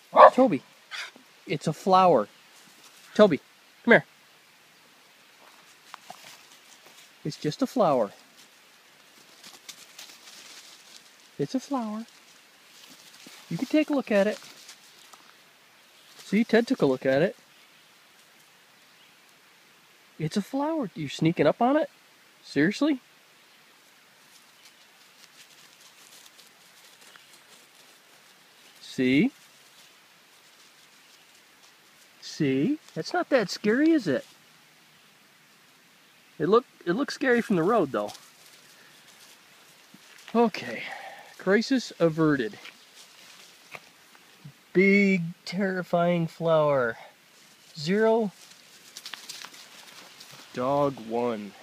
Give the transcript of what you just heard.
Toby, it's a flower. Toby, come here. It's just a flower. It's a flower. You can take a look at it. See, Ted took a look at it. It's a flower. You're sneaking up on it? Seriously? See? See? That's not that scary, is it? It looks scary from the road, though. Okay. Crisis averted. Big, terrifying flower. 0. Dog 1.